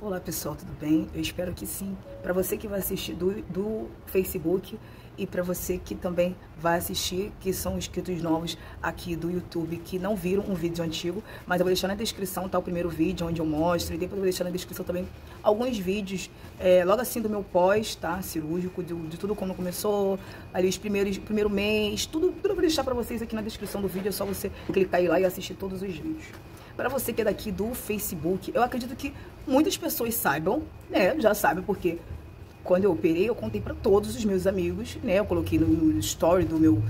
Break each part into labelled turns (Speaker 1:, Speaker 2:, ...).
Speaker 1: Olá pessoal, tudo bem? Eu espero que sim. Para você que vai assistir do Facebook e para você que também vai assistir, que são inscritos novos aqui do YouTube, que não viram um vídeo antigo, mas eu vou deixar na descrição, tá, o primeiro vídeo onde eu mostro, e depois eu vou deixar na descrição também alguns vídeos, logo assim do meu pós, tá, cirúrgico, de tudo quando começou, ali os primeiro mês, tudo eu vou deixar para vocês aqui na descrição do vídeo, é só você clicar aí lá e assistir todos os vídeos. Para você que é daqui do Facebook, eu acredito que muitas pessoas saibam, né, já sabem, porque quando eu operei, eu contei para todos os meus amigos, né, eu coloquei no story do meu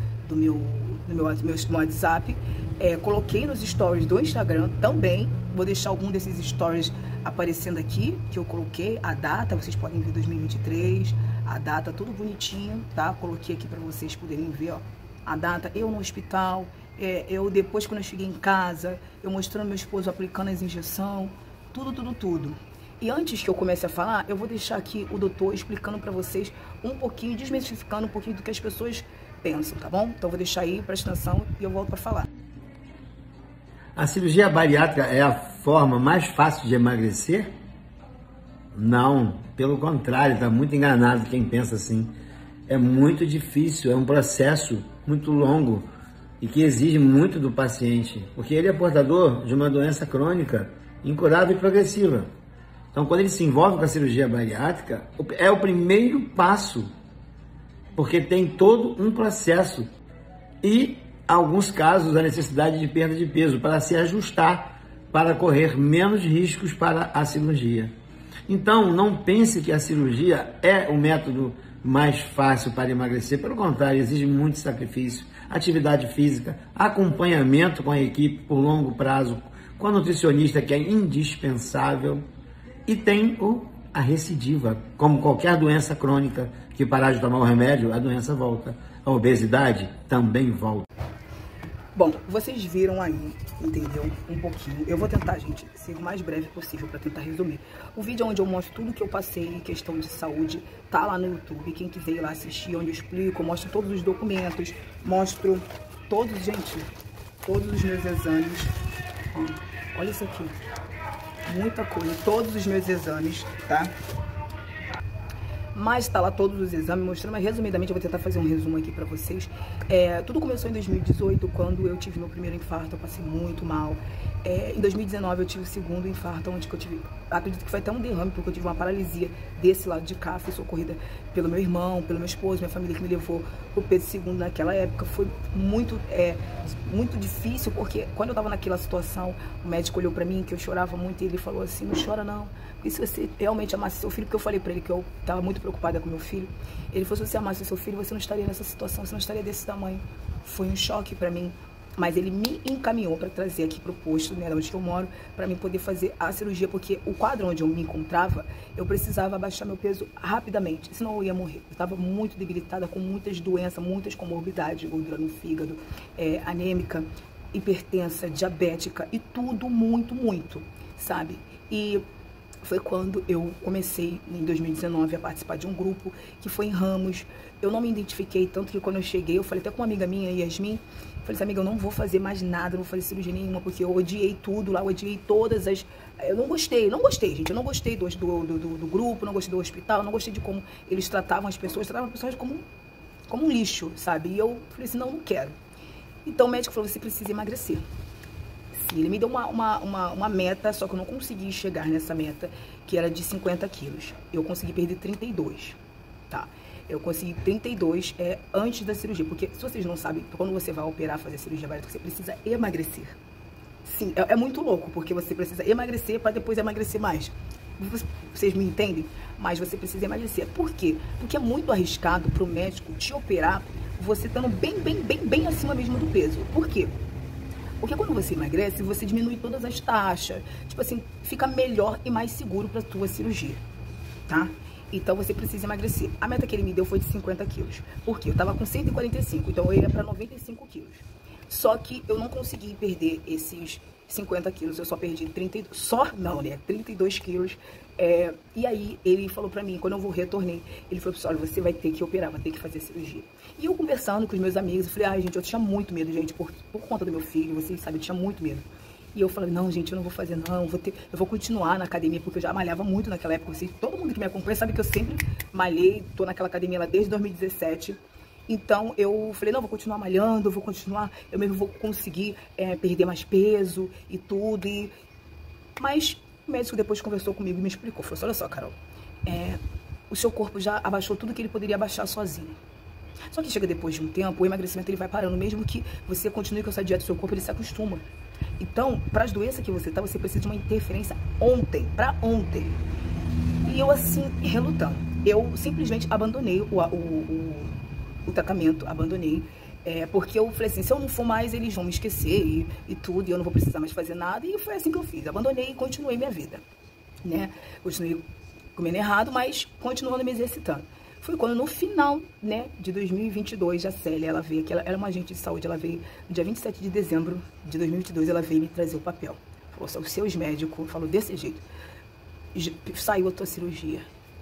Speaker 1: WhatsApp, coloquei nos stories do Instagram também, vou deixar algum desses stories aparecendo aqui, que eu coloquei a data, vocês podem ver 2023, a data tudo bonitinho, tá, coloquei aqui para vocês poderem ver, ó, a data, eu no hospital, eu depois quando eu cheguei em casa, eu mostrando meu esposo aplicando as injeções, tudo. E antes que eu comece a falar, eu vou deixar aqui o doutor explicando pra vocês um pouquinho, desmistificando um pouquinho do que as pessoas pensam, tá bom? Então eu vou deixar aí, presta atenção e eu volto pra falar.
Speaker 2: A cirurgia bariátrica é a forma mais fácil de emagrecer? Não, pelo contrário, tá muito enganado quem pensa assim. É muito difícil, é um processo muito longo e que exige muito do paciente, porque ele é portador de uma doença crônica, incurável e progressiva. Então, quando ele se envolve com a cirurgia bariátrica, é o primeiro passo, porque tem todo um processo e, em alguns casos, a necessidade de perda de peso para se ajustar, para correr menos riscos para a cirurgia. Então, não pense que a cirurgia é o método mais fácil para emagrecer, pelo contrário, exige muito sacrifício, atividade física, acompanhamento com a equipe por longo prazo, com a nutricionista, que é indispensável, e tem a recidiva, como qualquer doença crônica, que parar de tomar o remédio, a doença volta. A obesidade também volta.
Speaker 1: Bom, vocês viram aí, entendeu? Um pouquinho. Eu vou tentar, gente, ser o mais breve possível para tentar resumir. O vídeo onde eu mostro tudo que eu passei em questão de saúde tá lá no YouTube. Quem quiser ir lá assistir, onde eu explico, eu mostro todos os documentos, mostro todos, gente, todos os meus exames. Ó, olha isso aqui. Muita coisa, todos os meus exames, tá? Mas tá lá todos os exames mostrando, mas resumidamente eu vou tentar fazer um resumo aqui pra vocês. Tudo começou em 2018, quando eu tive meu primeiro infarto, eu passei muito mal. Em 2019 eu tive o segundo infarto, onde que eu tive, acredito que foi até um derrame, porque eu tive uma paralisia desse lado de cá, fui socorrida pelo meu irmão, pelo meu esposo, minha família que me levou pro Pedro II naquela época. Foi muito difícil, porque quando eu tava naquela situação, o médico olhou pra mim, que eu chorava muito, e ele falou assim, não chora não, porque se você realmente amasse seu filho, porque eu falei pra ele que eu tava muito preocupada com meu filho, ele falou, se você amasse seu filho, você não estaria nessa situação, você não estaria desse tamanho. Foi um choque pra mim, mas ele me encaminhou para trazer aqui pro posto, né, onde eu moro, para mim poder fazer a cirurgia, porque o quadro onde eu me encontrava, eu precisava abaixar meu peso rapidamente, senão eu ia morrer. Eu estava muito debilitada, com muitas doenças, muitas comorbidades, gordura no fígado, anêmica, hipertensa, diabética e tudo muito, sabe? E foi quando eu comecei, em 2019, a participar de um grupo que foi em Ramos. Eu não me identifiquei, tanto que quando eu cheguei, eu falei até com uma amiga minha, Yasmin, falei assim, amiga, eu não vou fazer mais nada, não vou fazer cirurgia nenhuma, porque eu odiei tudo lá, eu odiei todas as... Eu não gostei, gente, eu não gostei do grupo, não gostei do hospital, não gostei de como eles tratavam as pessoas como um lixo, sabe? E eu falei assim, não quero. Então o médico falou, você precisa emagrecer. Ele me deu uma meta, só que eu não consegui chegar nessa meta, que era de 50 quilos. Eu consegui perder 32, tá? Eu consegui 32 antes da cirurgia, porque se vocês não sabem, quando você vai operar, fazer cirurgia bariátrica, você precisa emagrecer. Sim, é muito louco, porque você precisa emagrecer para depois emagrecer mais. Vocês me entendem? Mas você precisa emagrecer. Por quê? Porque é muito arriscado para o médico te operar, você estando bem acima mesmo do peso. Por quê? Porque quando você emagrece, você diminui todas as taxas. Tipo assim, fica melhor e mais seguro para a tua cirurgia, tá? Então você precisa emagrecer. A meta que ele me deu foi de 50 quilos. Por quê? Eu tava com 145, então eu ia para 95 quilos. Só que eu não consegui perder esses 50 quilos, eu só perdi 32, 32 quilos. E aí ele falou pra mim, quando eu retornei, ele falou assim, olha, você vai ter que operar, vai ter que fazer cirurgia. E eu conversando com os meus amigos, eu falei, ai gente, eu tinha muito medo, gente, por conta do meu filho, vocês sabem, eu tinha muito medo. E eu falei, não, gente, eu não vou fazer, não, eu vou continuar na academia, porque eu já malhava muito naquela época. Todo mundo que me acompanha sabe que eu sempre malhei, tô naquela academia lá desde 2017. Então, eu falei, não, vou continuar malhando, eu mesmo vou conseguir perder mais peso e tudo. Mas o médico depois conversou comigo e me explicou, falou assim, olha só, Carol, o seu corpo já abaixou tudo que ele poderia abaixar sozinho. Só que chega depois de um tempo, o emagrecimento ele vai parando, mesmo que você continue com essa dieta, o seu corpo ele se acostuma. Então, para as doenças que você tá, você precisa de uma interferência ontem, para ontem. E eu assim, relutando, eu simplesmente abandonei o tratamento, abandonei, porque eu falei assim, se eu não for mais, eles vão me esquecer e tudo, e eu não vou precisar mais fazer nada, e foi assim que eu fiz, abandonei e continuei minha vida, né? Continuei comendo errado, mas continuando me exercitando. Foi quando no final, né, de 2022, a Célia, ela veio aqui, ela era uma agente de saúde, ela veio no dia 27 de dezembro de 2022, ela veio me trazer o papel. Falou, os seus médicos, falou desse jeito, saiu a tua cirurgia.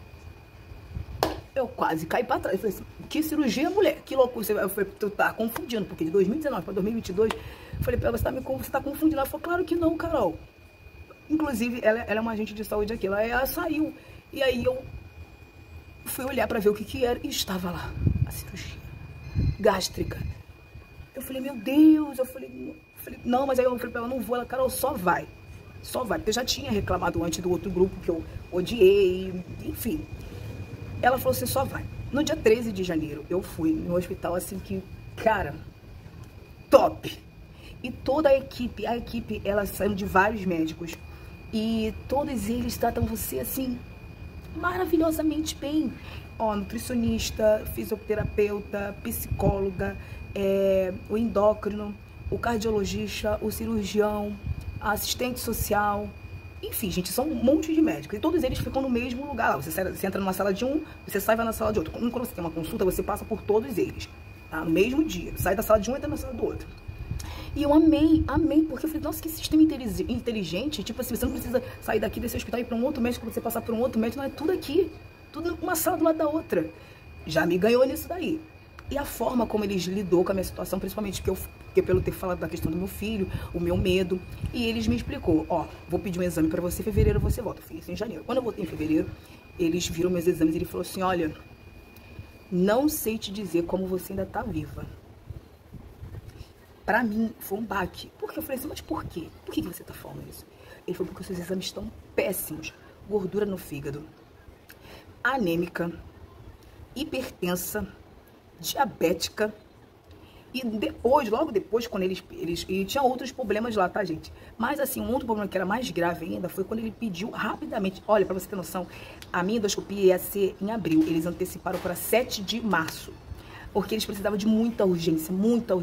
Speaker 1: Eu quase caí pra trás, falei assim, que cirurgia, mulher? Que loucura, tu tá confundindo, porque de 2019 pra 2022, eu falei pra ela, você tá confundindo? Ela falou, claro que não, Carol. Inclusive, ela é uma agente de saúde aqui, ela saiu, e aí eu fui olhar pra ver o que era e estava lá, a cirurgia gástrica. Eu falei, meu Deus, eu falei, não, mas aí eu falei pra ela, não vou, ela, Carol, só vai, porque eu já tinha reclamado antes do outro grupo que eu odiei, enfim. Ela falou assim, só vai. No dia 13 de janeiro, eu fui no hospital, assim, que, cara, top. E toda a equipe, ela saiu de vários médicos, e todos eles tratam você, assim, maravilhosamente bem. Ó, nutricionista, fisioterapeuta, psicóloga, o endócrino, o cardiologista, o cirurgião, a assistente social, enfim, gente, são um monte de médicos e todos eles ficam no mesmo lugar. Você entra numa sala de um, você sai e vai na sala de outro. Quando você tem uma consulta, você passa por todos eles, tá? No mesmo dia, sai da sala de um e entra na sala do outro. E eu amei, porque eu falei, nossa, que sistema inteligente, tipo assim, você não precisa sair daqui desse hospital e ir para um outro médico, você passar por um outro médico, não, é tudo aqui, tudo uma sala do lado da outra. Já me ganhou nisso daí. E a forma como eles lidou com a minha situação, principalmente porque pelo ter falado da questão do meu filho, o meu medo, e eles me explicou, ó, vou pedir um exame para você, em fevereiro você volta. Eu fiz isso em janeiro. Quando eu voltei em fevereiro, eles viram meus exames e ele falou assim, olha, não sei te dizer como você ainda tá viva. Pra mim, foi um baque. Porque eu falei assim, mas por quê? Por que você tá falando isso? Ele falou, porque os seus exames estão péssimos. Gordura no fígado, anêmica, hipertensa, diabética. E depois, logo depois, quando e tinha outros problemas lá, tá, gente? Mas assim, um outro problema que era mais grave ainda foi quando ele pediu rapidamente, olha, pra você ter noção, a minha endoscopia ia ser em abril, eles anteciparam para 7 de março, porque eles precisavam de muita urgência,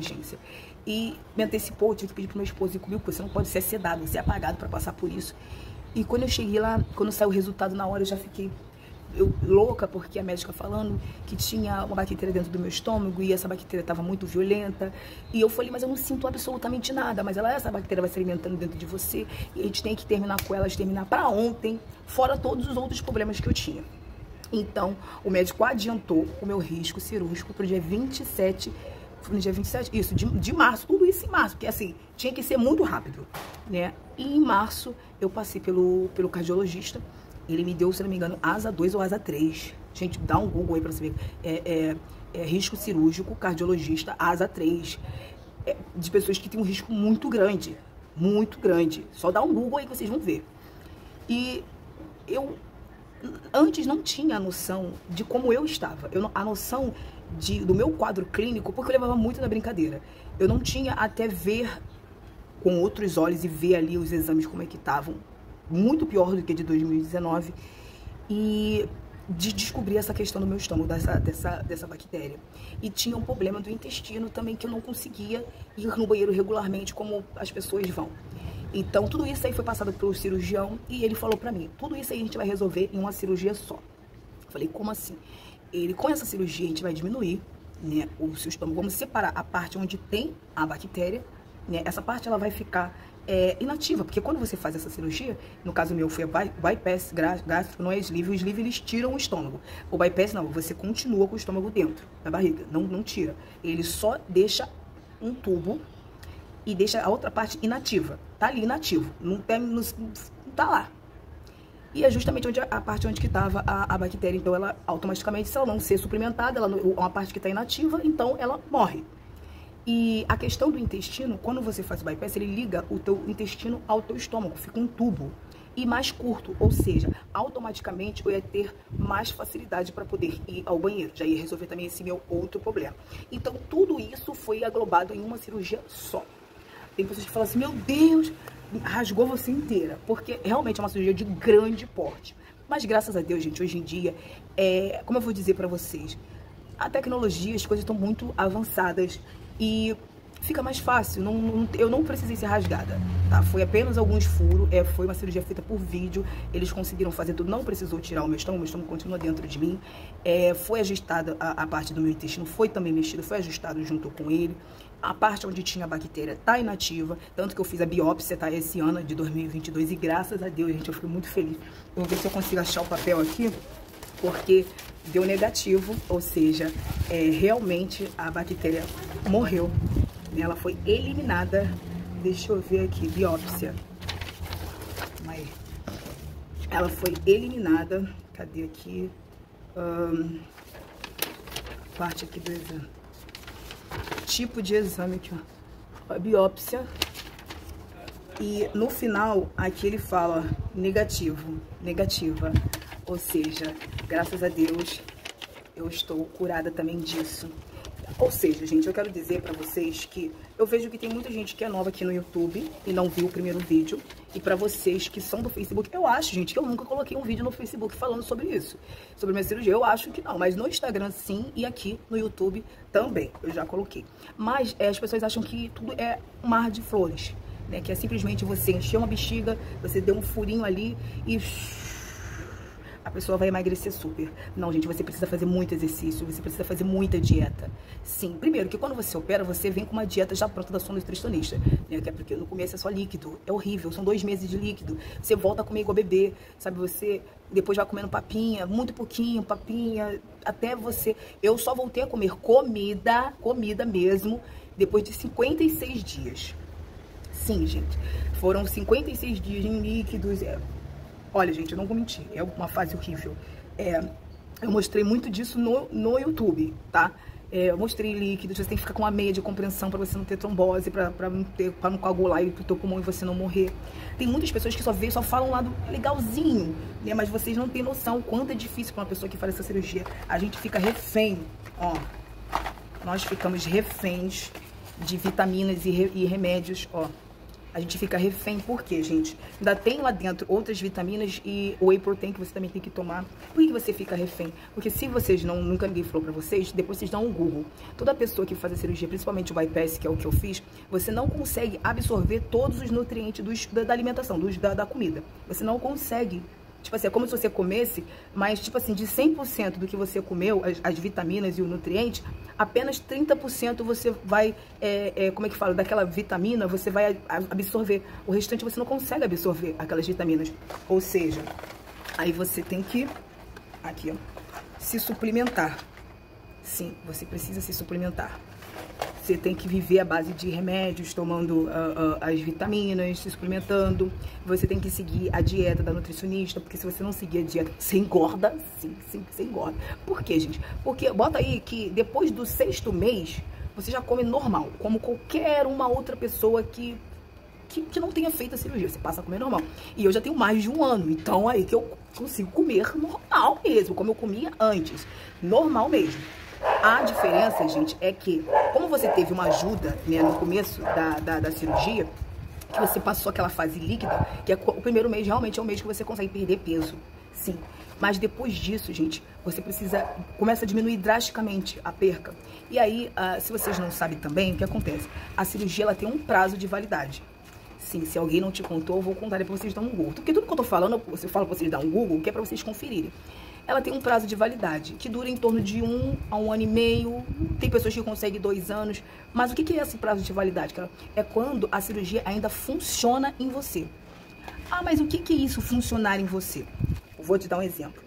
Speaker 1: e me antecipou, eu tive que pedir pro meu esposo ir comigo, porque você não pode ser sedado, ser apagado pra passar por isso. E quando eu cheguei lá, quando saiu o resultado na hora, eu já fiquei louca, porque a médica falando que tinha uma bactéria dentro do meu estômago e essa bactéria estava muito violenta. E eu falei, mas eu não sinto absolutamente nada. Mas essa bactéria vai se alimentando dentro de você e a gente tem que terminar com ela, terminar para ontem, fora todos os outros problemas que eu tinha. Então, o médico adiantou o meu risco cirúrgico para o dia 27, no dia 27, isso, de março, tudo isso em março, porque assim, tinha que ser muito rápido, né? E em março, eu passei pelo cardiologista, ele me deu, se não me engano, asa 2 ou asa 3. Gente, dá um Google aí pra você ver. Risco cirúrgico, cardiologista, asa 3. De pessoas que têm um risco muito grande. Só dá um Google aí que vocês vão ver. E eu, antes, não tinha a noção de como eu estava. A noção do meu quadro clínico, porque eu levava muito na brincadeira. Eu não tinha até ver com outros olhos e ver ali os exames como é que estavam. Muito pior do que de 2019, e de descobrir essa questão do meu estômago, dessa bactéria. E tinha um problema do intestino também, que eu não conseguia ir no banheiro regularmente como as pessoas vão. Então tudo isso aí foi passado pro cirurgião e ele falou pra mim, tudo isso aí a gente vai resolver em uma cirurgia só. Eu falei, como assim? Ele, com essa cirurgia a gente vai diminuir, né, o seu estômago, vamos separar a parte onde tem a bactéria, né, essa parte ela vai ficar inativa, porque quando você faz essa cirurgia, no caso meu foi bypass gástrico, não é sleeve, o sleeve eles tiram o estômago, o bypass não, você continua com o estômago dentro da barriga, não tira, ele só deixa um tubo e deixa a outra parte inativa, tá ali inativo, não tá lá. E é justamente a parte onde que estava a bactéria. Então, ela automaticamente, se ela não ser suplementada, ela é uma parte que está inativa, então ela morre. E a questão do intestino, quando você faz o bypass, ele liga o teu intestino ao teu estômago, fica um tubo. E mais curto, ou seja, automaticamente eu ia ter mais facilidade para poder ir ao banheiro. Já ia resolver também esse meu outro problema. Então, tudo isso foi aglobado em uma cirurgia só. Tem pessoas que falam assim, meu Deus, rasgou você inteira, porque realmente é uma cirurgia de grande porte. Mas graças a Deus, gente, hoje em dia, como eu vou dizer pra vocês, a tecnologia, as coisas estão muito avançadas e fica mais fácil. Eu não precisei ser rasgada, tá? Foi apenas alguns furos, foi uma cirurgia feita por vídeo, eles conseguiram fazer tudo, não precisou tirar o meu estômago continua dentro de mim. Foi ajustada a parte do meu intestino, foi também mexido, foi ajustado junto com ele. A parte onde tinha a bactéria tá inativa, tanto que eu fiz a biópsia, tá, esse ano de 2022, e graças a Deus, gente, eu fico muito feliz. Eu vou ver se eu consigo achar o papel aqui, porque deu negativo, ou seja, realmente a bactéria morreu, ela foi eliminada. Deixa eu ver aqui, biópsia. Ela foi eliminada, cadê aqui? Parte aqui do exame. Tipo de exame aqui, ó. A biópsia. E no final, aqui ele fala negativo, negativa. Ou seja, graças a Deus, eu estou curada também disso. Ou seja, gente, eu quero dizer pra vocês que eu vejo que tem muita gente que é nova aqui no YouTube e não viu o primeiro vídeo. E pra vocês que são do Facebook, eu acho, gente, que eu nunca coloquei um vídeo no Facebook falando sobre isso, sobre minha cirurgia. Eu acho que não, mas no Instagram sim e aqui no YouTube também, eu já coloquei. Mas as pessoas acham que tudo é um mar de flores, né? Que é simplesmente você encher uma bexiga, você deu um furinho ali e a pessoa vai emagrecer super. Não, gente, você precisa fazer muito exercício, você precisa fazer muita dieta. Sim, primeiro, que quando você opera, você vem com uma dieta já pronta da sua nutricionista, né? Que é porque no começo é só líquido, é horrível, são 2 meses de líquido. Você volta a comer igual bebê, sabe? Você depois vai comendo papinha, muito pouquinho, papinha, até você... Eu só voltei a comer comida mesmo, depois de 56 dias. Sim, gente, foram 56 dias em líquidos, Olha, gente, eu não vou mentir, é uma fase horrível. Eu mostrei muito disso no YouTube, tá? Eu mostrei líquidos, você tem que ficar com uma meia de compreensão pra você não ter trombose, pra não coagular e pro teu pulmão e você não morrer. Tem muitas pessoas que só falam um lado legalzinho, né? Mas vocês não têm noção o quanto é difícil pra uma pessoa que faz essa cirurgia. A gente fica refém, ó. Nós ficamos reféns de vitaminas e remédios, ó. A gente fica refém, por quê, gente? Ainda tem lá dentro outras vitaminas e o whey protein que você também tem que tomar. Por que você fica refém? Porque se vocês nunca ninguém falou pra vocês, depois vocês dão um Google. Toda pessoa que faz a cirurgia, principalmente o bypass, que é o que eu fiz, você não consegue absorver todos os nutrientes da alimentação, da comida. Você não consegue. Tipo assim, é como se você comesse, mas, tipo assim, de 100% do que você comeu, as vitaminas e o nutriente, apenas 30% você vai, como é que fala, daquela vitamina, você vai absorver. O restante você não consegue absorver aquelas vitaminas. Ou seja, aí você tem que, aqui, ó, se suplementar. Sim, você precisa se suplementar. Você tem que viver à base de remédios, tomando as vitaminas, se suplementando. Você tem que seguir a dieta da nutricionista, porque se você não seguir a dieta, você engorda. Sim, você engorda. Por quê, gente? Porque bota aí que depois do 6º mês, você já come normal, como qualquer uma outra pessoa que não tenha feito a cirurgia. Você passa a comer normal. E eu já tenho mais de 1 ano, então aí que eu consigo comer normal mesmo, como eu comia antes. Normal mesmo. A diferença, gente, é que, como você teve uma ajuda, né, no começo da cirurgia, que você passou aquela fase líquida, que é o primeiro mês realmente é o mês que você consegue perder peso, sim. Mas depois disso, gente, você começa a diminuir drasticamente a perca. E aí, se vocês não sabem também, o que acontece? A cirurgia, ela tem um prazo de validade. Sim, se alguém não te contou, eu vou contar depois vocês dão um Google. Porque tudo que eu tô falando, eu falo pra vocês dar um Google, que é pra vocês conferirem. Ela tem um prazo de validade, que dura em torno de 1 a 1 ano e meio. Tem pessoas que conseguem 2 anos. Mas o que é esse prazo de validade, cara? É quando a cirurgia ainda funciona em você. Ah, mas o que é isso, funcionar em você? Eu vou te dar um exemplo.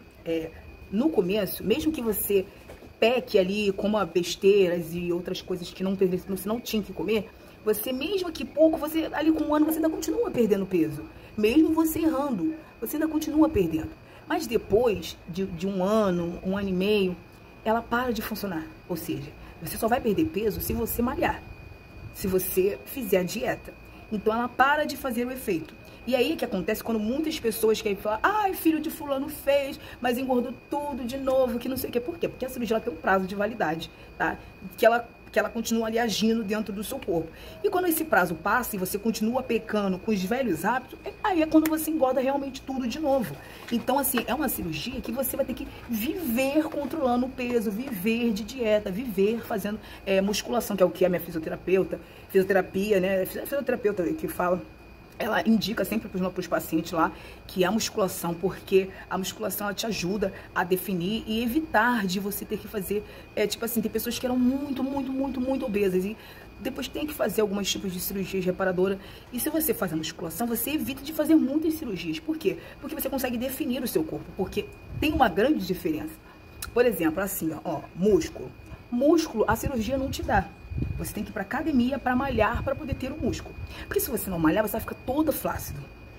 Speaker 1: No começo, mesmo que você peque ali, coma besteiras e outras coisas que você não tinha que comer, Você, mesmo que pouco, você ali com um ano, você ainda continua perdendo peso. Mesmo você errando, você ainda continua perdendo. Mas depois de um ano e meio, ela para de funcionar. Ou seja, você só vai perder peso se você malhar, se você fizer a dieta. Então ela para de fazer o efeito. E aí que acontece quando muitas pessoas querem falar, ai, filho de fulano fez, mas engordou tudo de novo, que não sei o quê. Por quê? Porque a cirurgia ela tem um prazo de validade, tá? Que ela continua ali agindo dentro do seu corpo. E quando esse prazo passa e você continua pecando com os velhos hábitos, aí é quando você engorda realmente tudo de novo. Então, assim, é uma cirurgia que você vai ter que viver controlando o peso, viver de dieta, viver fazendo musculação, que é o que a minha fisioterapia, né? Fisioterapeuta que fala. Ela indica sempre para os pacientes lá que a musculação, porque a musculação ela te ajuda a definir e evitar de você ter que fazer, tipo assim, tem pessoas que eram muito obesas e depois tem que fazer alguns tipos de cirurgias reparadoras. E se você faz a musculação, você evita de fazer muitas cirurgias. Por quê? Porque você consegue definir o seu corpo, porque tem uma grande diferença. Por exemplo, assim, ó, músculo. Músculo, a cirurgia não te dá. Você tem que ir pra academia para malhar, para poder ter o músculo. Porque se você não malhar, você vai ficar toda flácido.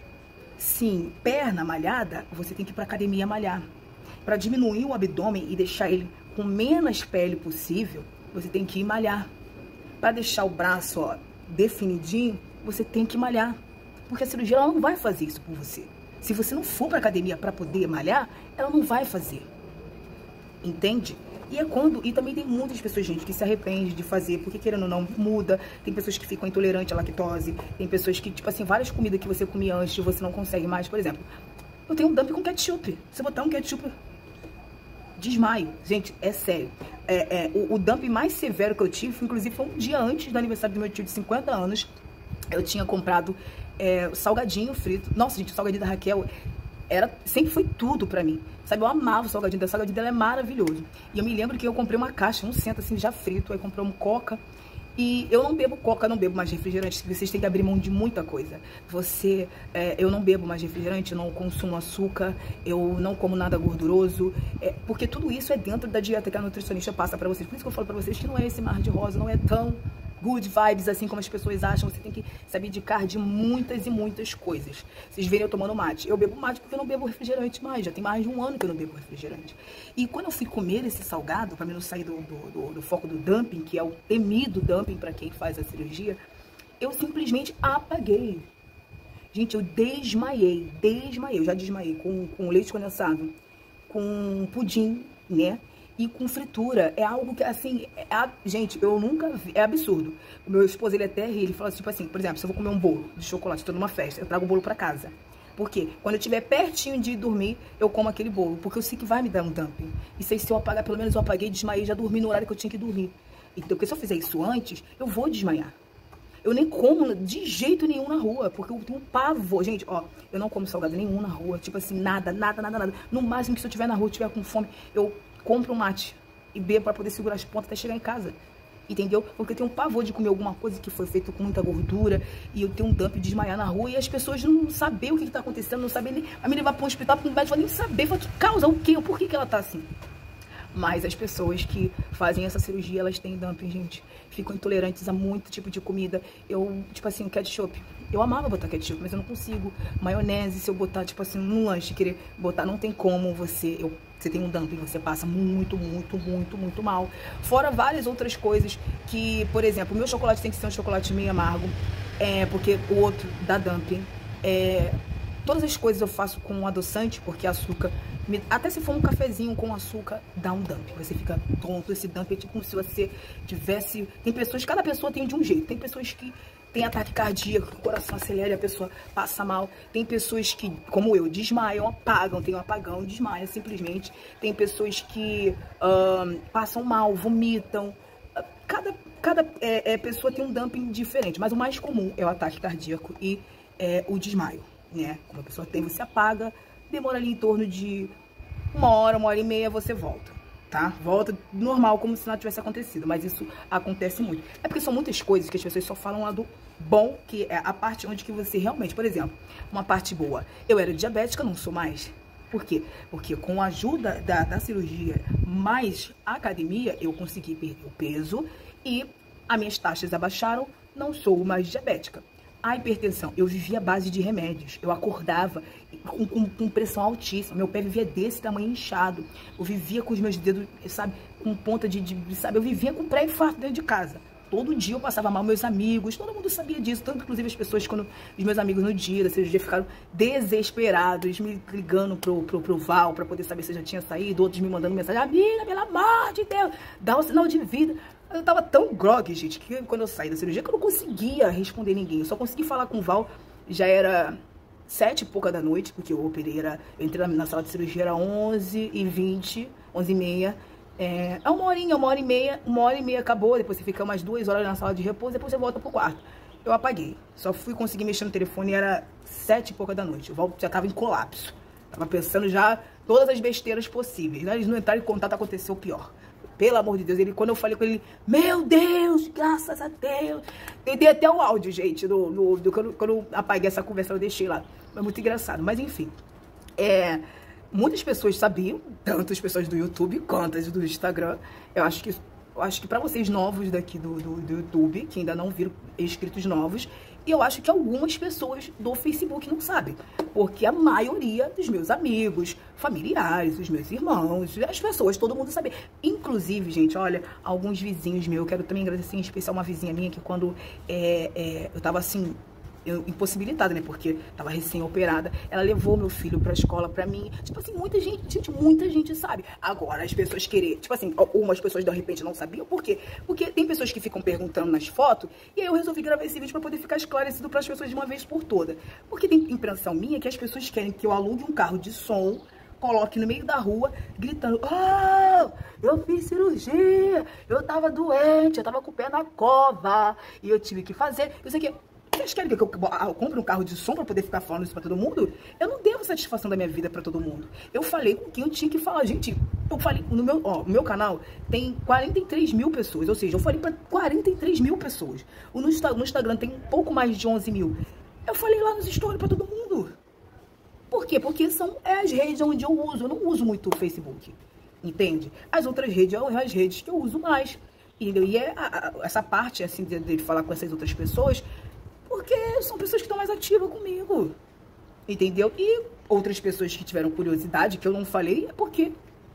Speaker 1: Sim, perna malhada, você tem que ir pra academia malhar. Para diminuir o abdômen e deixar ele com menos pele possível, você tem que ir malhar. Para deixar o braço, ó, definidinho, você tem que malhar. Porque a cirurgia ela não vai fazer isso por você. Se você não for pra academia para poder malhar, ela não vai fazer. Entende? E também tem muitas pessoas, gente, que se arrepende de fazer, porque querendo ou não, muda. Tem pessoas que ficam intolerantes à lactose. Tem pessoas que, tipo assim, várias comidas que você comia antes, você não consegue mais. Por exemplo, eu tenho um dump com ketchup. Se botar um ketchup, desmaio. Gente, é sério. O dump mais severo que eu tive, inclusive, foi um dia antes do aniversário do meu tio de 50 anos. Eu tinha comprado salgadinho frito. Nossa, gente, o salgadinho da Raquel sempre foi tudo pra mim. Sabe, eu amava o salgadinho dela. O salgadinho dela é maravilhoso. E eu me lembro que eu comprei uma caixa, um cento assim, já frito. Aí comprei um coca. E eu não bebo coca, não bebo mais refrigerante. Vocês têm que abrir mão de muita coisa. Eu não bebo mais refrigerante, eu não consumo açúcar, eu não como nada gorduroso. Porque tudo isso é dentro da dieta que a nutricionista passa pra vocês. Por isso que eu falo pra vocês que não é esse mar de rosa, não é tão good vibes, assim como as pessoas acham. Você tem que se abdicar de muitas e muitas coisas. Vocês verem eu tomando mate. Eu bebo mate porque eu não bebo refrigerante mais. Já tem mais de um ano que eu não bebo refrigerante. E quando eu fui comer esse salgado, pra mim não sair do foco do dumping, que é o temido dumping pra quem faz a cirurgia, eu simplesmente apaguei. Gente, eu desmaiei. Eu já desmaiei com leite condensado, com pudim, né? E com fritura. É algo que, assim, gente, eu nunca vi. É absurdo. O meu esposo, ele até ri. Ele fala, tipo assim, por exemplo, se eu vou comer um bolo de chocolate, tô numa festa, eu trago o bolo pra casa. Por quê? Quando eu estiver pertinho de dormir, eu como aquele bolo. Porque eu sei que vai me dar um dumping. E sei se eu apagar, pelo menos eu apaguei, desmaiei, já dormi no horário que eu tinha que dormir. Então, porque se eu fizer isso antes, eu vou desmaiar. Eu nem como de jeito nenhum na rua, porque eu tenho um pavor. Gente, ó, eu não como salgado nenhum na rua. Tipo assim, nada. No máximo que se eu estiver na rua, estiver com fome, eu compro um mate e bebo pra poder segurar as pontas até chegar em casa. Entendeu? Porque eu tenho um pavor de comer alguma coisa que foi feita com muita gordura e eu tenho um dump de desmaiar na rua e as pessoas não sabem o que tá acontecendo, não sabem nem... A me levar pra um hospital, pro médico, nem saber, fala, que causa, o quê? Por que ela tá assim? Mas as pessoas que fazem essa cirurgia, elas têm dumping, gente. Ficam intolerantes a muito tipo de comida. Tipo assim, ketchup. Eu amava botar ketchup, mas eu não consigo. Maionese, se eu botar, tipo assim, num lanche, querer botar, não tem como você tem um dumping, você passa muito mal. Fora várias outras coisas que, por exemplo, o meu chocolate tem que ser um chocolate meio amargo, porque o outro dá dumping. Todas as coisas eu faço com adoçante, porque açúcar, até se for um cafezinho com açúcar, dá um dumping. Você fica tonto, esse dumping é tipo como se você tivesse... Tem pessoas, cada pessoa tem de um jeito. Tem pessoas que tem ataque cardíaco, o coração acelera e a pessoa passa mal. Tem pessoas que, como eu, desmaiam, apagam, tem um apagão, desmaia simplesmente. Tem pessoas que passam mal, vomitam. Cada pessoa tem um dumping diferente, mas o mais comum é o ataque cardíaco e o desmaio, né? Como a pessoa tem, você apaga, demora ali em torno de uma hora e meia, você volta. Tá? Volta normal, como se nada tivesse acontecido. Mas isso acontece muito. É porque são muitas coisas que as pessoas só falam lá do bom, que é a parte onde que você realmente... Por exemplo, uma parte boa. Eu era diabética, não sou mais. Por quê? Porque com a ajuda da cirurgia mais a academia, eu consegui perder o peso e as minhas taxas abaixaram, não sou mais diabética. A hipertensão, eu vivia à base de remédios. Eu acordava com pressão altíssima. Meu pé vivia desse tamanho inchado. Eu vivia com os meus dedos, sabe, com ponta sabe, eu vivia com pré-infarto dentro de casa. Todo dia eu passava mal, meus amigos, todo mundo sabia disso. Tanto, inclusive, as pessoas, quando os meus amigos no dia da cirurgia ficaram desesperados, me ligando pro Val pra poder saber se eu já tinha saído. Outros me mandando mensagem: amiga, pelo amor de Deus, dá um sinal de vida. Eu tava tão grog, gente, que quando eu saí da cirurgia, que eu não conseguia responder ninguém. Eu só consegui falar com o Val, já era 7 e pouca da noite, porque eu operei, eu entrei na sala de cirurgia, era 11h20, 11h30. É uma hora e meia acabou, depois você fica umas 2 horas na sala de repouso, depois você volta pro quarto. Eu apaguei, só fui conseguir mexer no telefone, era 7 e pouca da noite. O Val já tava em colapso, tava pensando já todas as besteiras possíveis. Eles não entraram em contato, aconteceu o pior. Pelo amor de Deus, quando eu falei com ele, meu Deus, graças a Deus. Eu dei até o áudio, gente, quando eu apaguei essa conversa, eu deixei lá. Foi muito engraçado, mas enfim. Muitas pessoas sabiam, tanto as pessoas do YouTube quanto as do Instagram. Eu acho que para vocês novos daqui do YouTube, que ainda não viram, inscritos novos, e eu acho que algumas pessoas do Facebook não sabem. Porque a maioria dos meus amigos, familiares, os meus irmãos, as pessoas, todo mundo sabe. Inclusive, gente, olha, alguns vizinhos meus, eu quero também agradecer em especial uma vizinha minha que quando eu tava assim, impossibilitada, né, porque tava recém-operada, ela levou meu filho pra escola pra mim, tipo assim, muita gente sabe. Agora, as pessoas tipo assim, algumas pessoas de repente não sabiam, por quê? Porque tem pessoas que ficam perguntando nas fotos, e aí eu resolvi gravar esse vídeo pra poder ficar esclarecido pras pessoas de uma vez por toda. Porque tem impressão minha que as pessoas querem que eu alugue um carro de som, coloque no meio da rua, gritando: ah, eu fiz cirurgia, eu tava doente, eu tava com o pé na cova, e eu tive que fazer isso aqui. Vocês querem que eu compre um carro de som pra poder ficar falando isso pra todo mundo? Eu não devo satisfação da minha vida pra todo mundo. Eu falei com quem eu tinha que falar. Gente, eu falei, no meu canal tem 43 mil pessoas, ou seja, eu falei pra 43 mil pessoas. No Instagram tem um pouco mais de 11 mil. Eu falei lá nos stories pra todo mundo. Por quê? Porque são as redes onde eu uso. Eu não uso muito o Facebook, entende? As outras redes são as redes que eu uso mais. E essa parte, assim, de falar com essas outras pessoas, porque são pessoas que estão mais ativas comigo, entendeu? E outras pessoas que tiveram curiosidade, que eu não falei, é porque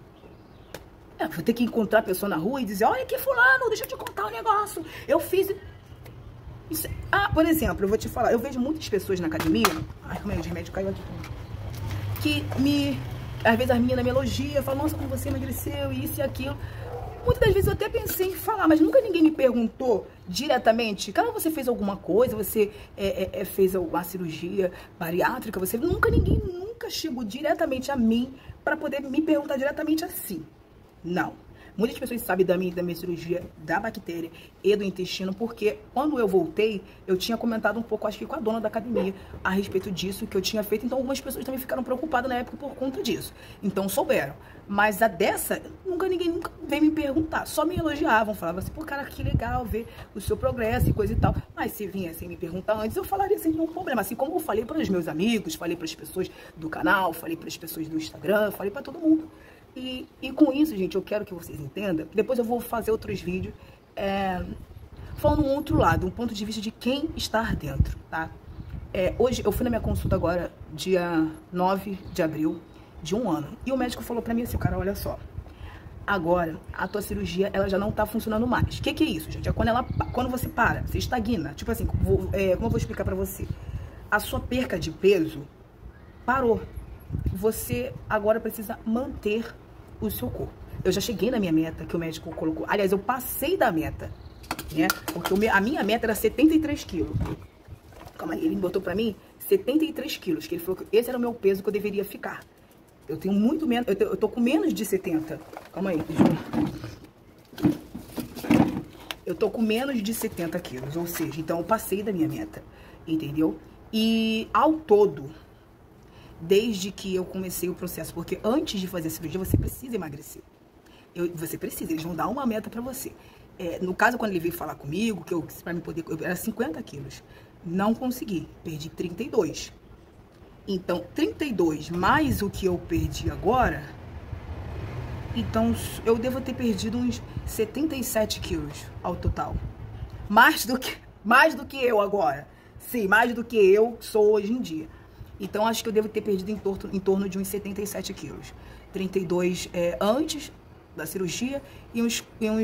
Speaker 1: vou ter que encontrar a pessoa na rua e dizer: olha aqui, fulano, deixa eu te contar um negócio, eu fiz isso. Por exemplo, eu vou te falar, eu vejo muitas pessoas na academia, como é, o remédio caiu aqui, que às vezes as meninas me elogiam, falam: nossa, como você emagreceu, isso e aquilo. Muitas das vezes eu até pensei em falar, mas nunca ninguém me perguntou diretamente: cara, você fez alguma coisa, você fez alguma cirurgia bariátrica, ninguém nunca chegou diretamente a mim para poder me perguntar diretamente assim. Não. Muitas pessoas sabem da minha cirurgia da bactéria e do intestino, porque quando eu voltei, eu tinha comentado um pouco, acho que com a dona da academia, a respeito disso que eu tinha feito. Então algumas pessoas também ficaram preocupadas na época por conta disso. Então souberam. Mas ninguém nunca veio me perguntar. Só me elogiavam, falavam assim: pô, cara, que legal ver o seu progresso e coisa e tal. Mas se viessem me perguntar antes, eu falaria sem nenhum problema. Assim como eu falei para os meus amigos, falei para as pessoas do canal, falei para as pessoas do Instagram, falei para todo mundo. E com isso, gente, eu quero que vocês entendam. Depois eu vou fazer outros vídeos falando um outro lado, um ponto de vista de quem está dentro, tá? Hoje, eu fui na minha consulta agora, dia 9 de abril de um ano. E o médico falou pra mim assim: cara, olha só, agora a tua cirurgia, ela já não tá funcionando mais. O que é isso, gente? É quando você para, você estagna. Tipo assim, como eu vou explicar pra você? A sua perca de peso parou. Você agora precisa manter o seu corpo. Eu já cheguei na minha meta que o médico colocou. Aliás, eu passei da meta, né? Porque a minha meta era 73 quilos. Calma aí, ele botou pra mim 73 quilos, que ele falou que esse era o meu peso que eu deveria ficar. Eu tenho muito menos, eu tô com menos de 70. Calma aí, deixa eu tô com menos de 70 quilos, ou seja, então eu passei da minha meta, entendeu? E ao todo, desde que eu comecei o processo, porque antes de fazer a cirurgia você precisa emagrecer. Você precisa, eles vão dar uma meta pra você. No caso, quando ele veio falar comigo, pra mim poder, eu era 50 quilos. Não consegui, perdi 32. Então, 32 mais o que eu perdi agora, então eu devo ter perdido uns 77 quilos ao total. Mais do Mais do que eu agora. Sim, mais do que eu sou hoje em dia. Então, acho que eu devo ter perdido em torno de uns 77 quilos. 32 antes da cirurgia e uns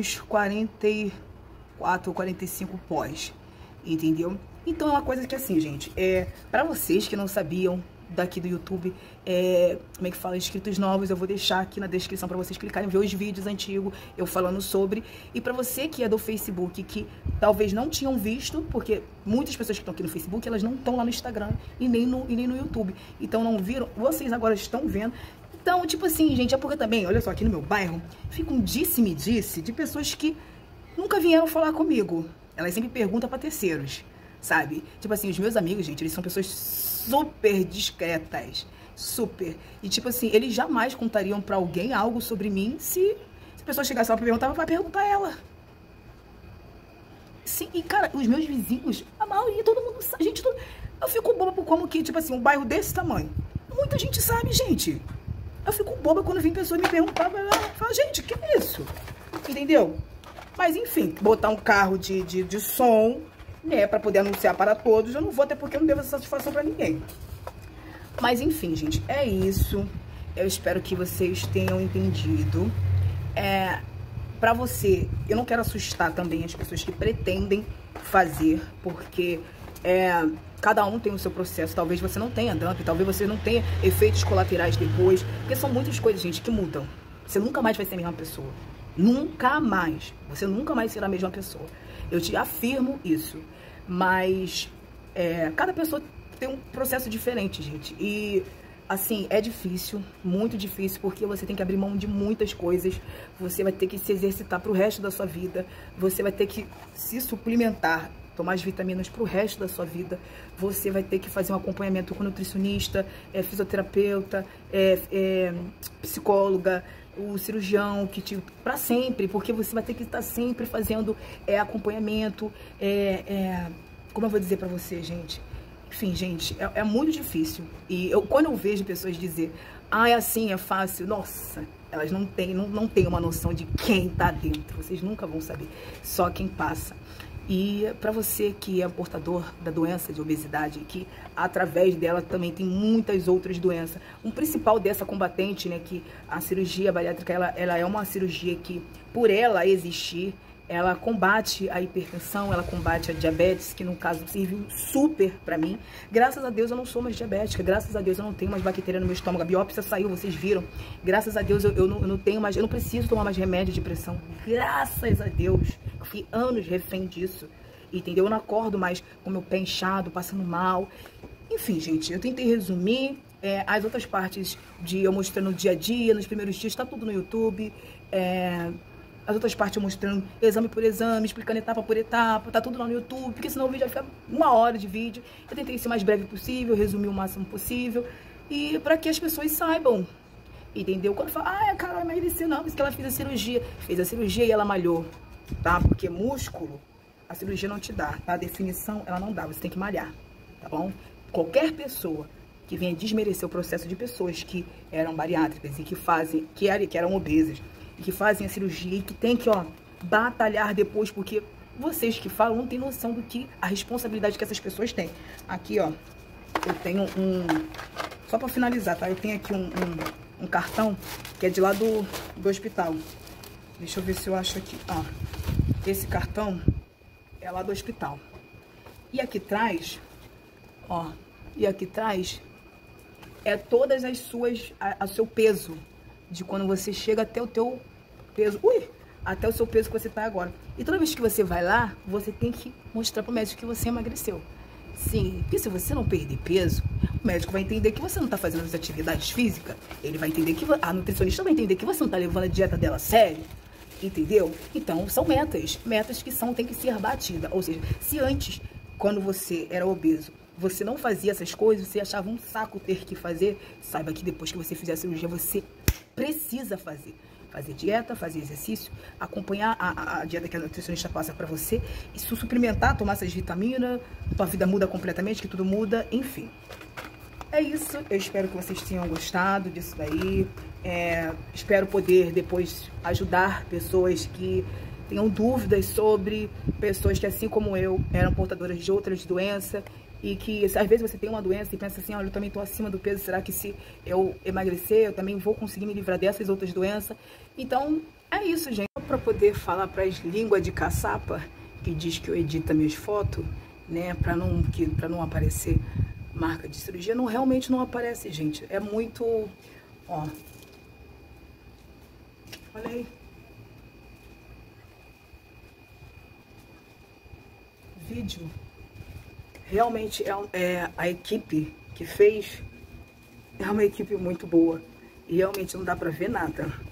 Speaker 1: 44, 45 pós. Entendeu? Então, é uma coisa que, assim, gente, pra vocês que não sabiam daqui do YouTube, como é que fala, inscritos novos, eu vou deixar aqui na descrição para vocês clicarem, ver os vídeos antigos, eu falando sobre. E para você que é do Facebook, que talvez não tinham visto, porque muitas pessoas que estão aqui no Facebook, elas não estão lá no Instagram e nem no YouTube. Então não viram, vocês agora estão vendo. Então, tipo assim, gente, é porque também, olha só, aqui no meu bairro, fica um disse-me-disse de pessoas que nunca vieram falar comigo. Elas sempre perguntam para terceiros, sabe? Tipo assim, os meus amigos, gente, eles são pessoas super discretas, super. E tipo assim, eles jamais contariam pra alguém algo sobre mim se a pessoa chegasse lá pra perguntar, vai perguntar a ela. Sim, e cara, os meus vizinhos, a maioria, todo mundo sabe, gente, eu fico boba por como que, tipo assim, um bairro desse tamanho, muita gente sabe, gente. Eu fico boba quando vem pessoa me perguntar, fala, gente, que é isso? Entendeu? Mas enfim, botar um carro de som, né, pra poder anunciar para todos, eu não vou, até porque eu não devo essa satisfação pra ninguém. Mas enfim, gente, é isso. Eu espero que vocês tenham entendido. Pra você, eu não quero assustar também as pessoas que pretendem fazer, porque cada um tem o seu processo. Talvez você não tenha dump, talvez você não tenha efeitos colaterais depois, porque são muitas coisas, gente, que mudam. Você nunca mais vai ser a mesma pessoa. Nunca mais. Você nunca mais será a mesma pessoa. Eu te afirmo isso. Mas cada pessoa tem um processo diferente, gente. E, assim, é difícil, muito difícil, porque você tem que abrir mão de muitas coisas. Você vai ter que se exercitar pro resto da sua vida. Você vai ter que se suplementar, tomar as vitaminas pro resto da sua vida. Você vai ter que fazer um acompanhamento com nutricionista, fisioterapeuta, psicóloga, o cirurgião, que para sempre, porque você vai ter que estar sempre fazendo acompanhamento, como eu vou dizer para você, gente? Enfim, gente, é muito difícil. E quando eu vejo pessoas dizer, é assim, é fácil, nossa, elas não têm uma noção de quem tá dentro. Vocês nunca vão saber, só quem passa. E para você que é portador da doença de obesidade, que através dela também tem muitas outras doenças. Um principal dessa combatente, né, que a cirurgia bariátrica, ela é uma cirurgia que, por ela existir, ela combate a hipertensão, ela combate a diabetes, que no caso serviu super pra mim. Graças a Deus eu não sou mais diabética, graças a Deus eu não tenho mais bactéria no meu estômago, a biópsia saiu, vocês viram. Graças a Deus eu não tenho mais, eu não preciso tomar mais remédio de pressão. Graças a Deus, eu fui anos refém disso, entendeu? Eu não acordo mais com meu pé inchado, passando mal. Enfim, gente, eu tentei resumir. As outras partes de eu mostrando no dia a dia, nos primeiros dias, tá tudo no YouTube. As outras partes eu mostrando exame por exame, explicando etapa por etapa, tá tudo lá no YouTube, porque senão o vídeo vai ficar 1 hora de vídeo. Eu tentei ser o mais breve possível, resumir o máximo possível, e para que as pessoas saibam, entendeu? Quando fala, cara, ela emagreceu, não, porque ela fez a cirurgia. Fez a cirurgia e ela malhou, tá? Porque músculo, a cirurgia não te dá, tá? A definição, ela não dá, você tem que malhar, tá bom? Qualquer pessoa que venha desmerecer o processo de pessoas que eram bariátricas e que eram obesas, que fazem a cirurgia e que tem que, batalhar depois, porque vocês que falam não tem noção do que a responsabilidade que essas pessoas têm. Aqui, eu tenho só pra finalizar, tá? Eu tenho aqui um cartão que é de lá do hospital. Deixa eu ver se eu acho aqui. Esse cartão é lá do hospital. E aqui atrás, é todas as suas, o seu peso, de quando você chega até o teu peso, até o seu peso que você tá agora. E toda vez que você vai lá, você tem que mostrar pro médico que você emagreceu. Sim, porque se você não perder peso, o médico vai entender que você não tá fazendo as atividades físicas, ele vai entender que a nutricionista vai entender que você não tá levando a dieta dela a sério, entendeu? Então, são metas que tem que ser batidas. Ou seja, se antes, quando você era obeso, você não fazia essas coisas, você achava um saco ter que fazer, saiba que depois que você fizer a cirurgia, você precisa fazer dieta, fazer exercício, acompanhar a dieta que a nutricionista passa pra você, e se suplementar, tomar essas vitaminas, tua vida muda completamente, que tudo muda, enfim. É isso, eu espero que vocês tenham gostado disso daí, espero poder depois ajudar pessoas que tenham dúvidas sobre pessoas que, assim como eu, eram portadoras de outras doenças e que às vezes você tem uma doença e pensa assim, olha, eu também estou acima do peso, será que se eu emagrecer, eu também vou conseguir me livrar dessas outras doenças? Então, é isso, gente. Para poder falar para as línguas de caçapa, que diz que eu edito minhas fotos, né, para não aparecer marca de cirurgia, realmente não aparece, gente. É muito, ó, olha aí. Vídeo. Realmente é a equipe que fez, é uma equipe muito boa. E realmente não dá pra ver nada.